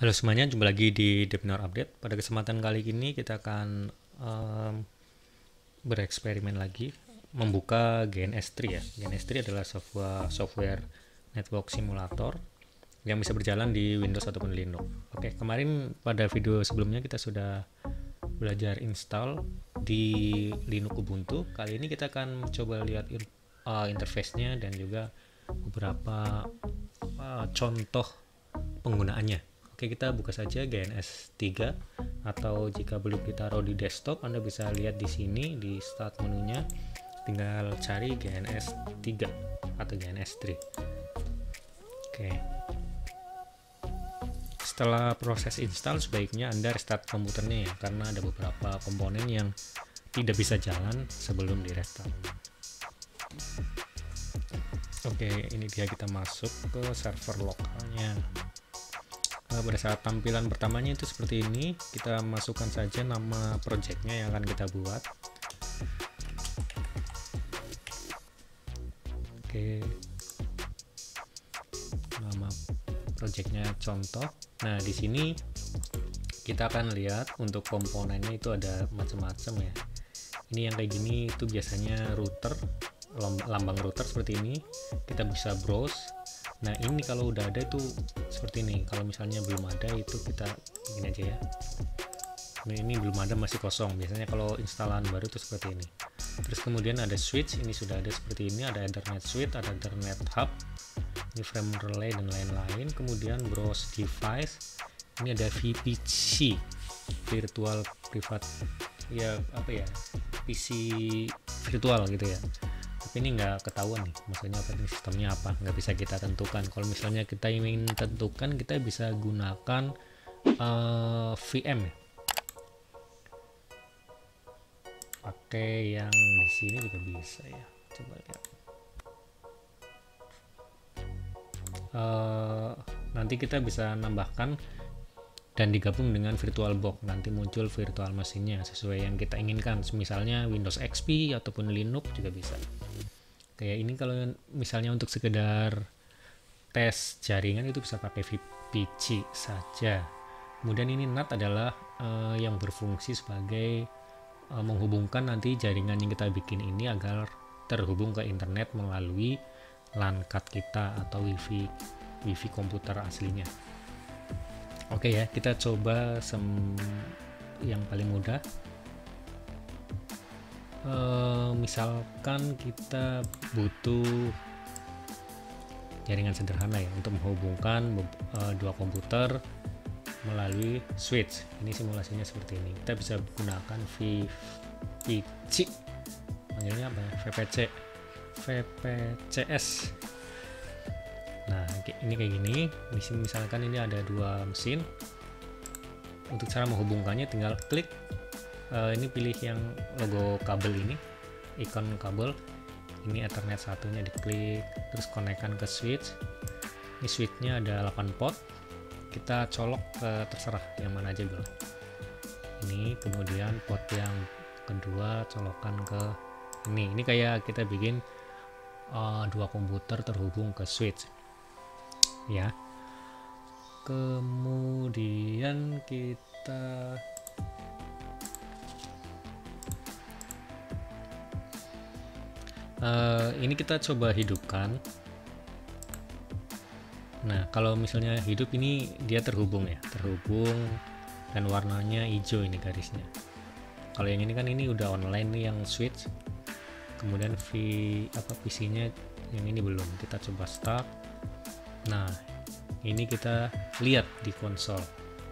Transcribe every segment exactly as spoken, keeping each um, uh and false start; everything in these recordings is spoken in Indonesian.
Halo semuanya, jumpa lagi di Debinar Update. Pada kesempatan kali ini kita akan um, bereksperimen lagi membuka G N S tiga ya. G N S tiga adalah software, software network simulator yang bisa berjalan di Windows ataupun Linux. Oke, kemarin pada video sebelumnya kita sudah belajar install di Linux Ubuntu. Kali ini kita akan coba lihat uh, interface-nya dan juga beberapa uh, contoh penggunaannya. Oke, kita buka saja G N S tiga, atau jika belum ditaruh di desktop Anda bisa lihat di sini di start menunya, tinggal cari G N S tiga atau G N S tiga. Oke. Setelah proses install sebaiknya Anda restart komputernya ya, karena ada beberapa komponen yang tidak bisa jalan sebelum di restart. Oke, ini dia, kita masuk ke server lokalnya. Pada saat tampilan pertamanya itu seperti ini, kita masukkan saja nama projectnya yang akan kita buat. Oke, nama projectnya contoh. Nah, di sini kita akan lihat untuk komponennya itu ada macam-macam ya. Ini yang kayak gini itu biasanya router, lambang router seperti ini. Kita bisa browse. Nah, ini kalau udah ada itu seperti ini. Kalau misalnya belum ada itu kita bikin aja ya. Nah, ini belum ada, masih kosong. Biasanya kalau instalan baru itu seperti ini. Terus kemudian ada switch, ini sudah ada seperti ini. Ada Ethernet switch, ada Ethernet hub, ini frame relay dan lain-lain. Kemudian browse device. Ini ada V P C, virtual private, ya apa ya, P C virtual gitu ya. Tapi ini nggak ketahuan nih, maksudnya operating sistemnya apa, nggak bisa kita tentukan. Kalau misalnya kita ingin tentukan, kita bisa gunakan uh, V M ya. Pakai yang di sini juga bisa ya. Coba lihat. Uh, nanti kita bisa nambahkan dan digabung dengan VirtualBox, nanti muncul virtual mesinnya sesuai yang kita inginkan. Misalnya Windows X P ataupun Linux juga bisa. Kayak ini kalau misalnya untuk sekedar tes jaringan itu bisa pakai V P C saja. Kemudian ini N A T adalah uh, yang berfungsi sebagai uh, menghubungkan nanti jaringan yang kita bikin ini agar terhubung ke internet melalui LAN card kita atau WiFi WiFi komputer aslinya. Oke ya, kita coba sem yang paling mudah. Uh, misalkan kita butuh jaringan sederhana ya untuk menghubungkan uh, dua komputer melalui switch. Ini simulasinya seperti ini. Kita bisa gunakan V P C, panggilnya apa ya? V P C, V P C S. Nah, ini kayak gini. Misalkan ini ada dua mesin. Untuk cara menghubungkannya tinggal klik. Uh, ini pilih yang logo kabel ini, ikon kabel. Ini Ethernet satunya diklik, terus konekkan ke switch. Ini switchnya ada delapan port. Kita colok ke terserah yang mana aja boleh. Ini kemudian port yang kedua colokkan ke ini. Ini kayak kita bikin uh, dua komputer terhubung ke switch. Ya. Kemudian kita Uh, ini kita coba hidupkan. Nah, kalau misalnya hidup ini dia terhubung ya, terhubung dan warnanya hijau ini garisnya. Kalau yang ini kan ini udah online nih yang switch. Kemudian V apa P C-nya yang ini belum. Kita coba start. Nah, ini kita lihat di konsol.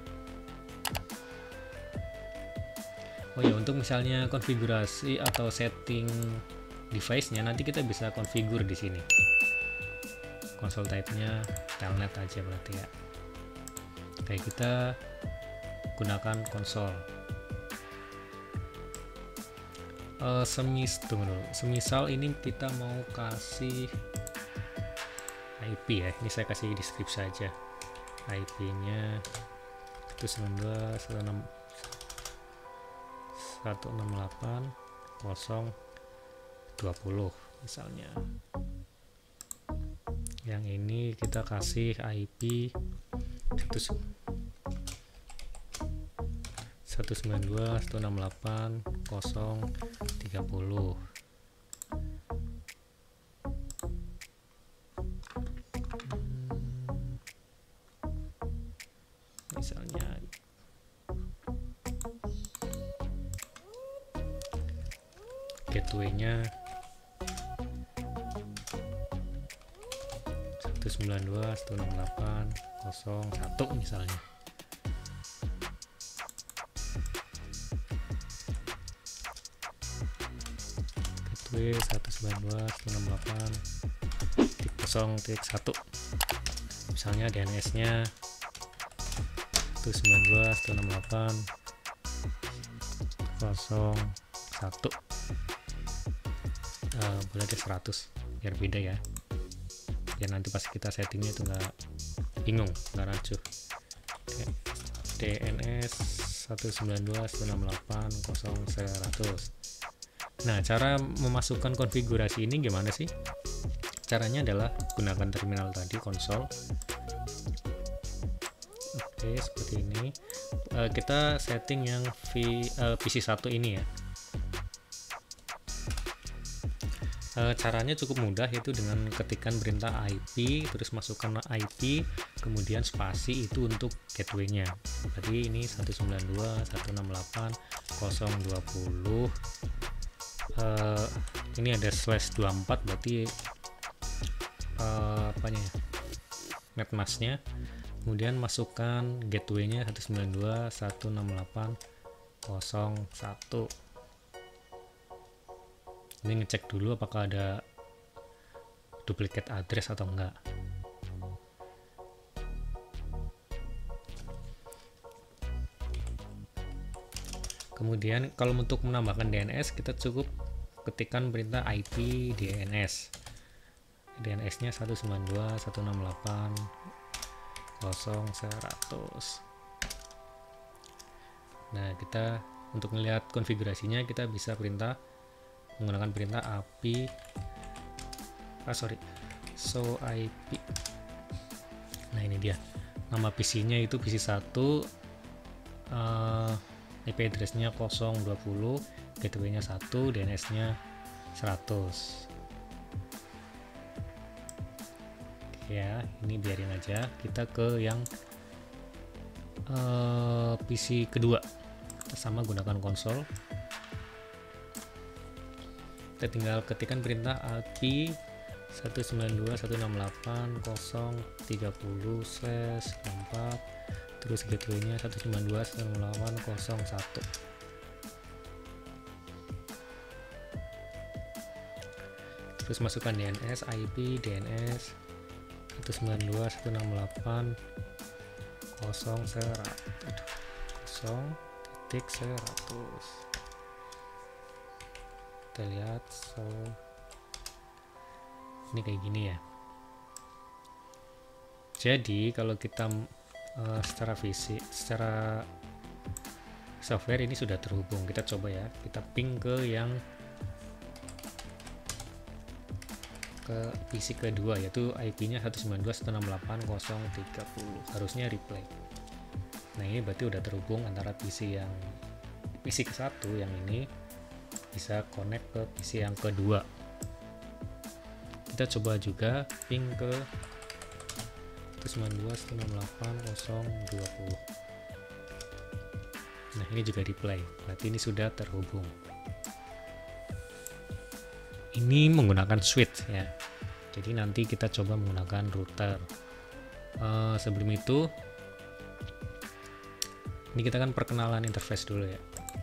Oh ya, untuk misalnya konfigurasi atau setting device-nya nanti kita bisa konfigur di sini. Console type-nya telnet aja berarti ya. Kayak kita gunakan konsol. Uh, semis tunggu dulu. Semisal ini kita mau kasih I P ya. Ini saya kasih deskripsi saja. I P-nya itu sembilan dua satu enam delapan nol dua puluh misalnya. Yang ini kita kasih I P satu sembilan dua dot satu enam delapan dot nol tiga nol. Misalnya gateway-nya satu sembilan dua dot satu enam delapan dot nol satu misalnya. Gateway satu sembilan dua dot satu enam delapan dot nol satu, misalnya D N S-nya satu sembilan dua dot satu enam delapan dot nol satu. Uh, boleh deh seratus biar beda ya, biar nanti pas kita settingnya itu nggak bingung, nggak rancu. Okay. D N S satu sembilan dua dot satu enam delapan dot nol seratus. Nah, cara memasukkan konfigurasi ini gimana sih? Caranya adalah gunakan terminal tadi, konsol. Oke, seperti ini. Uh, kita setting yang v, uh, P C satu ini ya. E, caranya cukup mudah, yaitu dengan ketikan perintah I P, terus masukkan I P, kemudian spasi itu untuk gateway-nya. Tadi ini satu sembilan dua dot satu enam delapan dot nol dua nol. E, ini ada slash dua puluh empat, berarti e, apanya ya? Netmasknya. Kemudian masukkan gateway-nya satu sembilan dua dot satu enam delapan dot nol satu. Ini ngecek dulu apakah ada duplicate address atau enggak. Kemudian kalau untuk menambahkan D N S, kita cukup ketikkan perintah I P D N S. D N S-nya satu sembilan dua dot satu enam delapan dot nol seratus. Nah, kita untuk melihat konfigurasinya kita bisa perintah menggunakan perintah A P ah sorry show I P. Nah, ini dia nama P C-nya, itu P C satu, uh, I P address-nya nol dua nol, gateway-nya satu, D N S-nya seratus. Oke ya, ini biarin aja. Kita ke yang uh, P C kedua, sama gunakan konsol. Kita tinggal ketikkan perintah A P satu sembilan dua dot satu enam delapan dot nol tiga nol slash empat, terus gateway-nya satu sembilan dua dot satu enam delapan dot nol satu. Terus masukkan D N S, I P, D N S satu sembilan dua dot satu enam delapan dot nol seratus. Kita lihat, so ini kayak gini ya. Jadi kalau kita uh, secara fisik, secara software ini sudah terhubung. Kita coba ya, kita ping ke yang ke P C kedua, yaitu I P-nya satu sembilan dua dot satu enam delapan dot nol tiga nol. Harusnya replay. Nah, ini berarti udah terhubung antara P C yang P C ke satu yang ini bisa connect ke P C yang kedua. Kita coba juga ping ke satu sembilan dua dot satu enam delapan dot nol dua nol. Nah, ini juga replay, berarti ini sudah terhubung. Ini menggunakan switch ya, jadi nanti kita coba menggunakan router. Uh, sebelum itu, ini kita kan perkenalan interface dulu ya.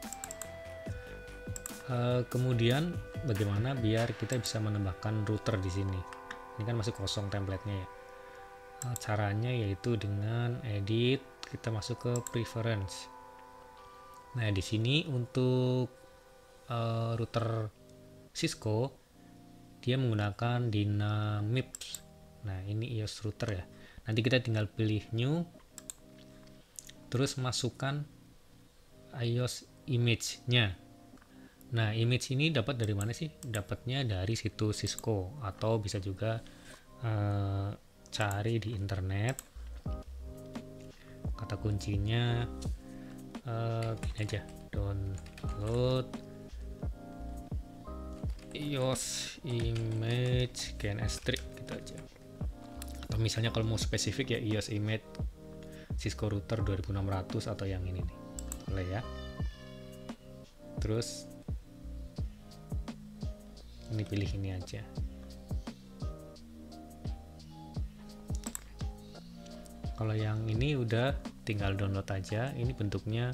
Uh, kemudian bagaimana biar kita bisa menambahkan router di sini. Ini kan masih kosong template-nya ya. Uh, caranya yaitu dengan edit, kita masuk ke preference. Nah, di sini untuk uh, router Cisco dia menggunakan Dynamips. Nah, ini I O S router ya. Nanti kita tinggal pilih new, terus masukkan I O S image-nya. Nah, image ini dapat dari mana sih? Dapatnya dari situs Cisco, atau bisa juga uh, cari di internet. Kata kuncinya uh, gini aja, download i O S image G N S three gitu aja. Atau misalnya kalau mau spesifik ya i O S image Cisco router dua ribu enam ratus atau yang ini nih, boleh ya. Terus ini pilih ini aja. Kalau yang ini udah tinggal download aja. Ini bentuknya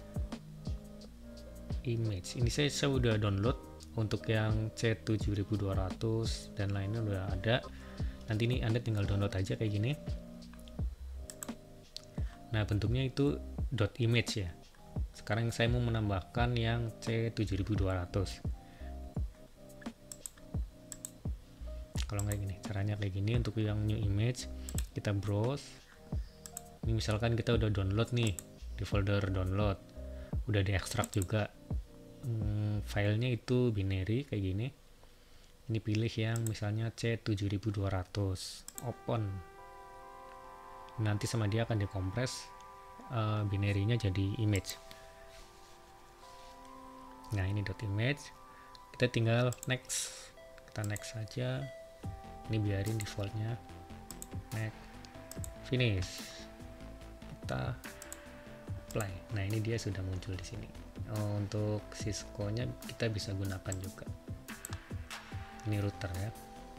image. Ini saya, saya udah download untuk yang C tujuh ribu dua ratus dan lainnya udah ada. Nanti ini Anda tinggal download aja kayak gini. Nah, bentuknya itu .image ya. Sekarang saya mau menambahkan yang C tujuh ribu dua ratus. Kalau kayak gini, caranya kayak gini. Untuk yang new image, kita browse. Ini misalkan kita udah download nih di folder download, udah diekstrak juga. Hmm, filenya itu binary kayak gini. Ini pilih yang misalnya C tujuh ribu dua ratus, open. Nanti sama dia akan dikompres uh, binary-nya jadi image. Nah, ini .image. Kita tinggal next. Kita next saja. Ini biarin defaultnya. Next. Finish. Kita apply. Nah, ini dia sudah muncul di sini. Oh, untuk Cisco-nya kita bisa gunakan juga. Ini router ya.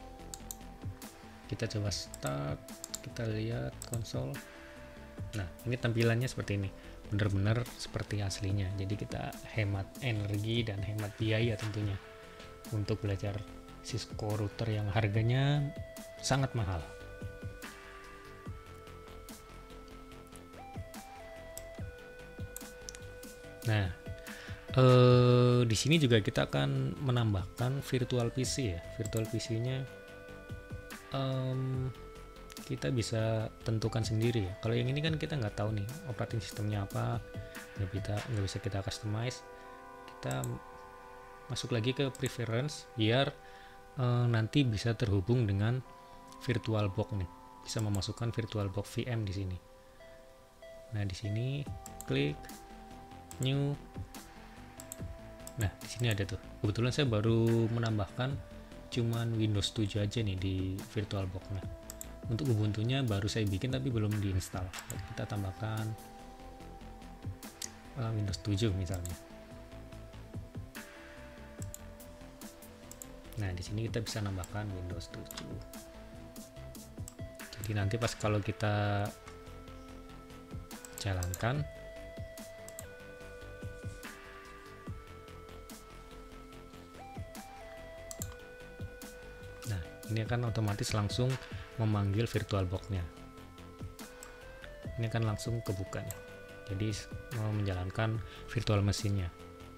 Kita coba start. Kita lihat konsol. Nah, ini tampilannya seperti ini, benar-benar seperti aslinya. Jadi kita hemat energi dan hemat biaya tentunya untuk belajar Cisco router yang harganya sangat mahal. Nah, eh, di sini juga kita akan menambahkan virtual P C ya. Virtual P C-nya um, kita bisa tentukan sendiri ya. Kalau yang ini kan kita nggak tahu nih operating sistemnya apa, nggak bisa nggak bisa kita customize. Kita masuk lagi ke preference biar uh, nanti bisa terhubung dengan VirtualBox nih, bisa memasukkan VirtualBox V M di sini. Nah, di sini klik new. Nah, di sini ada tuh. Kebetulan saya baru menambahkan cuman Windows tujuh aja nih di VirtualBox-nya. Untuk Ubuntu-nya baru saya bikin tapi belum diinstal. Kita tambahkan uh, Windows tujuh misalnya. Nah, di sini kita bisa nambahkan Windows tujuh. Jadi nanti pas kalau kita jalankan, nah ini akan otomatis langsung memanggil VirtualBox-nya. Ini akan langsung kebuka nih. Jadi mau menjalankan virtual mesinnya.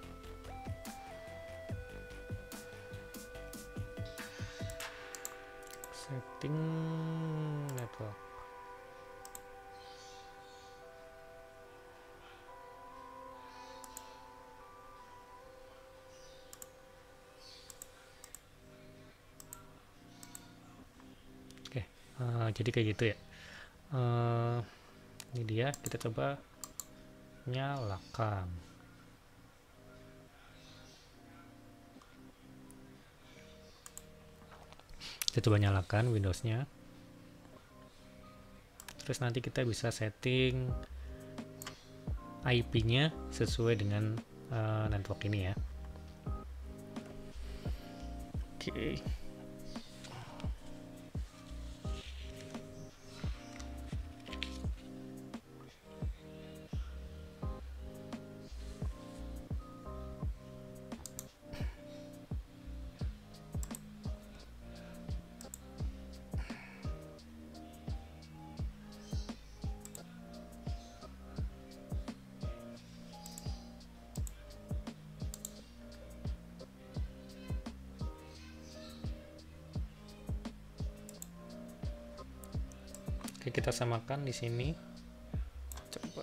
Setting network. Oke, uh, jadi kayak gitu ya. Uh, ini dia, kita coba nyalakan. Kita coba nyalakan Windows-nya. Terus nanti kita bisa setting I P-nya sesuai dengan uh, network ini ya. Oke. Okay. Oke, kita samakan di sini. Coba.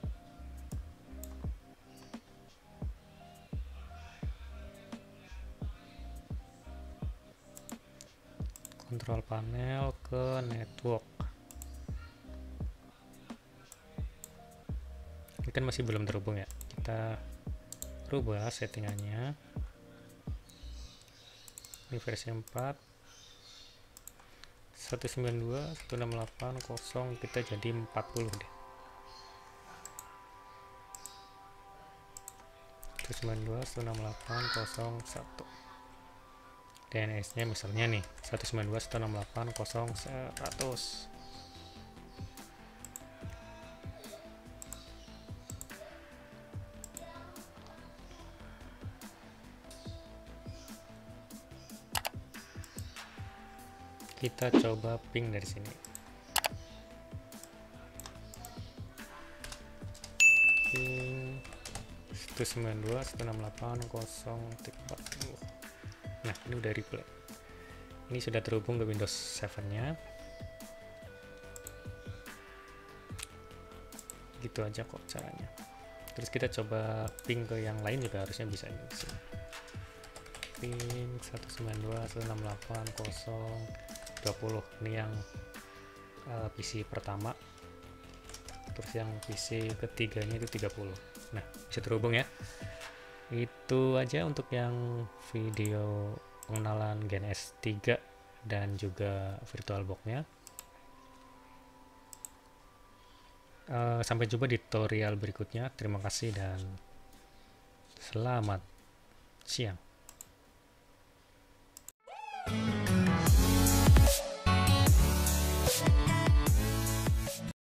Kontrol panel ke network. ini kan masih belum terhubung ya, kita rubah settingannya. Ini versi empat seratus sembilan puluh dua titik seratus enam puluh delapan titik nol, kita jadi empat puluh deh. seratus sembilan puluh dua titik seratus enam puluh delapan titik nol satu. D N S nya misalnya nih seratus sembilan puluh dua titik seratus enam puluh delapan titik nol seratus. Kita coba ping dari sini. Ping seratus sembilan puluh dua titik seratus enam puluh delapan titik nol titik empat puluh. Nah, ini udah replay. Ini sudah terhubung ke Windows tujuh nya. Gitu aja kok caranya. Terus kita coba ping ke yang lain juga harusnya bisa di sini. Ping seratus sembilan puluh dua titik seratus enam puluh delapan titik nol dua puluh. Ini yang uh, P C pertama. Terus yang P C ketiganya itu tiga puluh. Nah, bisa terhubung ya. Itu aja untuk yang video pengenalan Gen S tiga dan juga VirtualBox-nya. Uh, sampai jumpa di tutorial berikutnya. Terima kasih dan selamat siang.